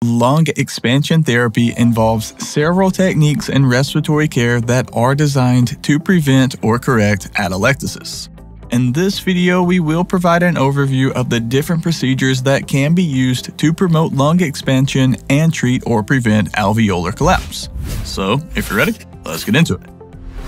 Lung expansion therapy involves several techniques in respiratory care that are designed to prevent or correct atelectasis. In this video, we will provide an overview of the different procedures that can be used to promote lung expansion and treat or prevent alveolar collapse. So, if you're ready, let's get into it.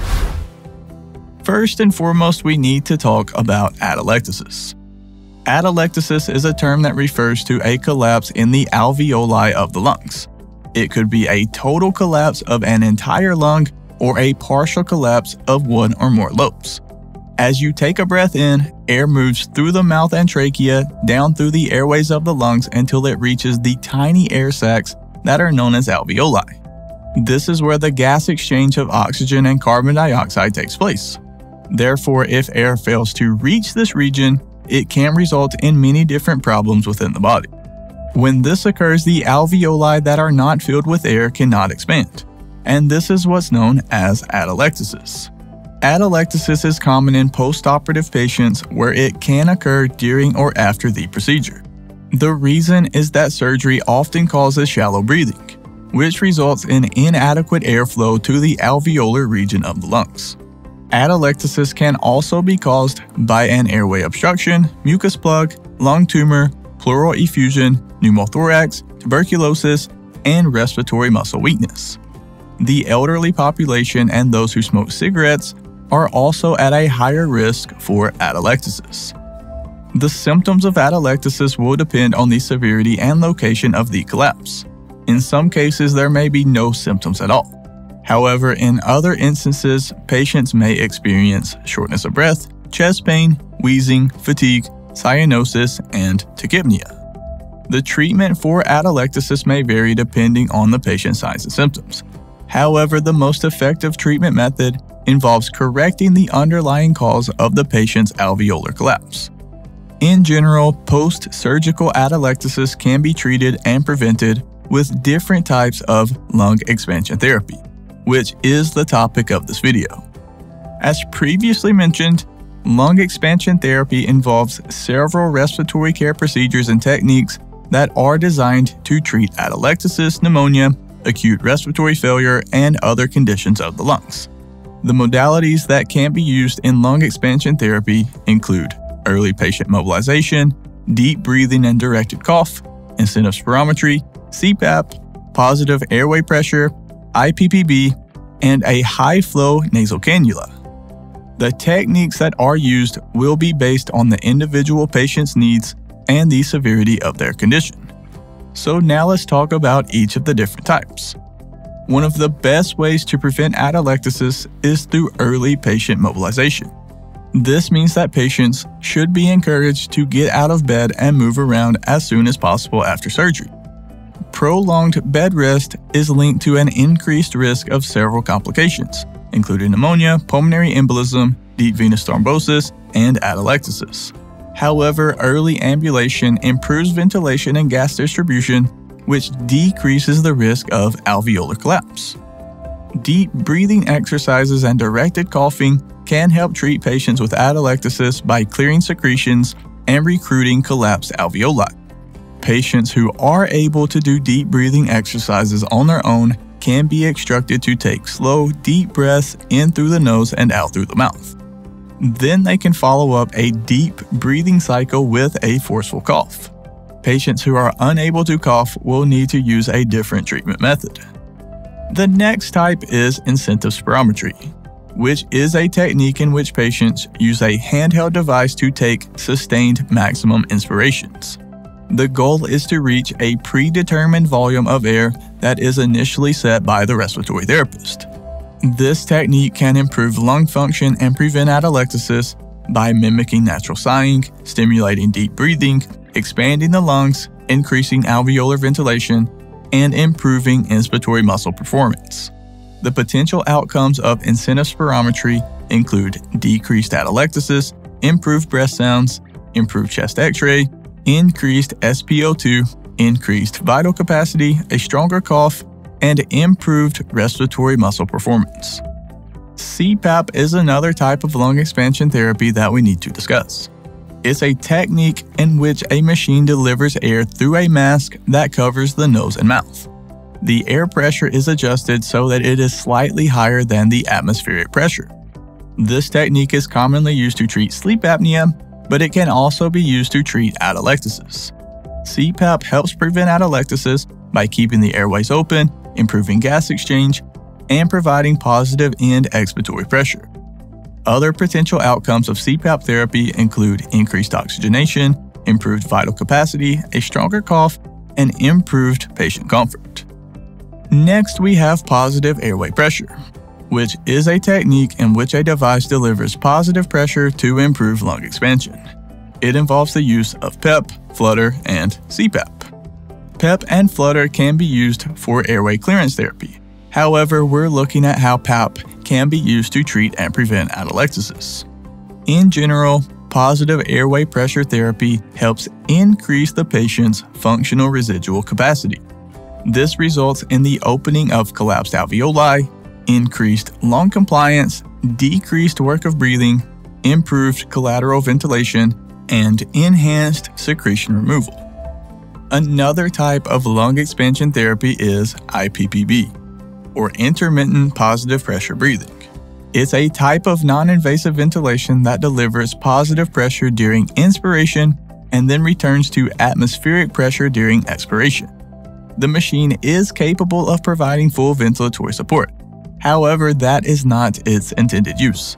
First and foremost, we need to talk about atelectasis. Atelectasis is a term that refers to a collapse in the alveoli of the lungs. It could be a total collapse of an entire lung or a partial collapse of one or more lobes. As you take a breath in, air moves through the mouth and trachea down through the airways of the lungs until it reaches the tiny air sacs that are known as alveoli. This is where the gas exchange of oxygen and carbon dioxide takes place. Therefore, if air fails to reach this region, it can result in many different problems within the body. When this occurs, the alveoli that are not filled with air cannot expand, and this is what's known as atelectasis. Atelectasis is common in postoperative patients where it can occur during or after the procedure. The reason is that surgery often causes shallow breathing, which results in inadequate airflow to the alveolar region of the lungs. Atelectasis can also be caused by an airway obstruction, mucus plug, lung tumor, pleural effusion, pneumothorax, tuberculosis, and respiratory muscle weakness. The elderly population and those who smoke cigarettes are also at a higher risk for atelectasis. The symptoms of atelectasis will depend on the severity and location of the collapse. In some cases, there may be no symptoms at all. However, in other instances, patients may experience shortness of breath, chest pain, wheezing, fatigue, cyanosis, and tachypnea. The treatment for atelectasis may vary depending on the patient's signs and symptoms. However, the most effective treatment method involves correcting the underlying cause of the patient's alveolar collapse. In general, post-surgical atelectasis can be treated and prevented with different types of lung expansion therapy, which is the topic of this video. As previously mentioned, lung expansion therapy involves several respiratory care procedures and techniques that are designed to treat atelectasis, pneumonia, acute respiratory failure, and other conditions of the lungs. The modalities that can be used in lung expansion therapy include early patient mobilization, deep breathing and directed cough, incentive spirometry, CPAP, positive airway pressure, IPPB, and a high-flow nasal cannula. The techniques that are used will be based on the individual patient's needs and the severity of their condition. So now let's talk about each of the different types. One of the best ways to prevent atelectasis is through early patient mobilization. This means that patients should be encouraged to get out of bed and move around as soon as possible after surgery. Prolonged bed rest is linked to an increased risk of several complications, including pneumonia, pulmonary embolism, deep venous thrombosis, and atelectasis. However, early ambulation improves ventilation and gas distribution, which decreases the risk of alveolar collapse. Deep breathing exercises and directed coughing can help treat patients with atelectasis by clearing secretions and recruiting collapsed alveoli. Patients who are able to do deep breathing exercises on their own can be instructed to take slow, deep breaths in through the nose and out through the mouth. Then they can follow up a deep breathing cycle with a forceful cough. Patients who are unable to cough will need to use a different treatment method. The next type is incentive spirometry, which is a technique in which patients use a handheld device to take sustained maximum inspirations. The goal is to reach a predetermined volume of air that is initially set by the respiratory therapist. This technique can improve lung function and prevent atelectasis by mimicking natural sighing, stimulating deep breathing, expanding the lungs, increasing alveolar ventilation, and improving inspiratory muscle performance. The potential outcomes of incentive spirometry include decreased atelectasis, improved breath sounds, improved chest X-ray, increased SpO2, increased vital capacity, a stronger cough, and improved respiratory muscle performance. CPAP is another type of lung expansion therapy that we need to discuss. It's a technique in which a machine delivers air through a mask that covers the nose and mouth. The air pressure is adjusted so that it is slightly higher than the atmospheric pressure. This technique is commonly used to treat sleep apnea, but it can also be used to treat atelectasis. CPAP helps prevent atelectasis by keeping the airways open, improving gas exchange, and providing positive end expiratory pressure. Other potential outcomes of CPAP therapy include increased oxygenation, improved vital capacity, a stronger cough, and improved patient comfort. Next, we have positive airway pressure, which is a technique in which a device delivers positive pressure to improve lung expansion. It involves the use of PEP, flutter, and CPAP. PEP and flutter can be used for airway clearance therapy. However, we're looking at how PAP can be used to treat and prevent atelectasis. In general, positive airway pressure therapy helps increase the patient's functional residual capacity. This results in the opening of collapsed alveoli, increased lung compliance, decreased work of breathing, improved collateral ventilation, and enhanced secretion removal. Another type of lung expansion therapy is IPPB, or intermittent positive pressure breathing. It's a type of non-invasive ventilation that delivers positive pressure during inspiration and then returns to atmospheric pressure during expiration. The machine is capable of providing full ventilatory support. However, that is not its intended use.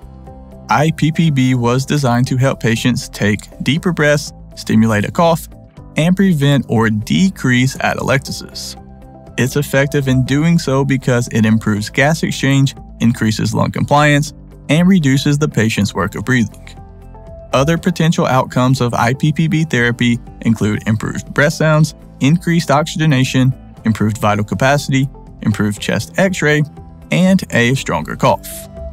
IPPB was designed to help patients take deeper breaths, stimulate a cough, and prevent or decrease atelectasis. It's effective in doing so because it improves gas exchange, increases lung compliance, and reduces the patient's work of breathing. Other potential outcomes of IPPB therapy include improved breath sounds, increased oxygenation, improved vital capacity, improved chest X-ray, and a stronger cough.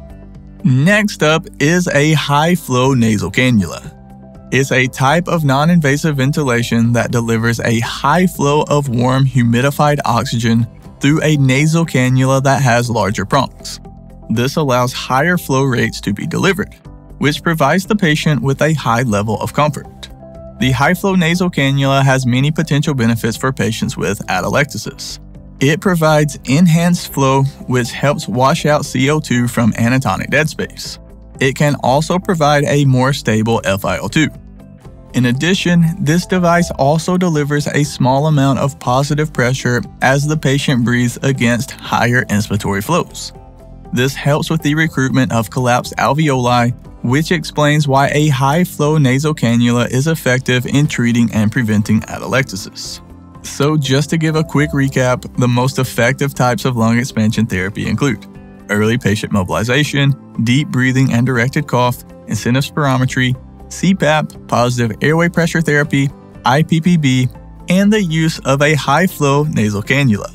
Next up is a high-flow nasal cannula. It's a type of non-invasive ventilation that delivers a high flow of warm, humidified oxygen through a nasal cannula that has larger prongs. This allows higher flow rates to be delivered, which provides the patient with a high level of comfort. The high-flow nasal cannula has many potential benefits for patients with atelectasis. It provides enhanced flow, which helps wash out CO2 from anatonic dead space. It can also provide a more stable FiO2. In addition, this device also delivers a small amount of positive pressure as the patient breathes against higher inspiratory flows. This helps with the recruitment of collapsed alveoli, which explains why a high-flow nasal cannula is effective in treating and preventing atelectasis. So just to give a quick recap, the most effective types of lung expansion therapy include early patient mobilization, deep breathing and directed cough, incentive spirometry, CPAP, positive airway pressure therapy, IPPB, and the use of a high-flow nasal cannula.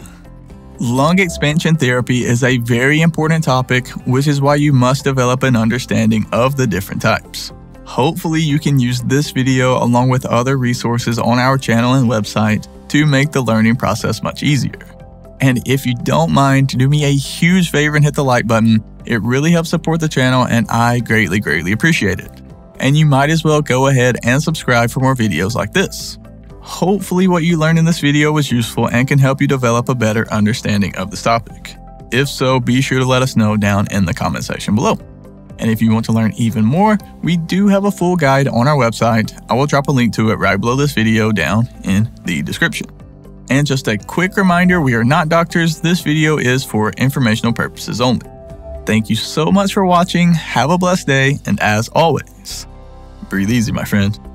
Lung expansion therapy is a very important topic, which is why you must develop an understanding of the different types. Hopefully you can use this video along with other resources on our channel and website to make the learning process much easier. And if you don't mind, do me a huge favor and hit the like button. It really helps support the channel and I greatly appreciate it. And you might as well go ahead and subscribe for more videos like this. Hopefully what you learned in this video was useful and can help you develop a better understanding of this topic. If so, be sure to let us know down in the comment section below. And if you want to learn even more, we do have a full guide on our website. I will drop a link to it right below this video down in the description. And just a quick reminder, we are not doctors. This video is for informational purposes only. Thank you so much for watching. Have a blessed day. And as always, breathe easy, my friend.